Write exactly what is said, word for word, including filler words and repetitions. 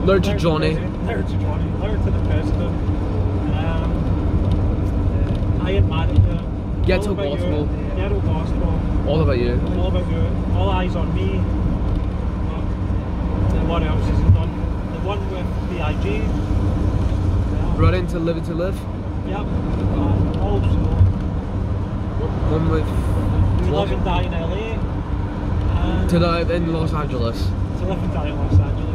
Letter to Johnny. Letter to Johnny. Letter to the president. Um, uh, I am married to. Ghetto gospel. Ghetto gospel. All about you. All about you. All eyes on me. Uh, what else is it done? The one with B I G. Yeah. Running to Live to Live. Yep. Uh, also. One with. We Live and Die in L A. And To Die in Los Angeles. To Live and Die in Los Angeles.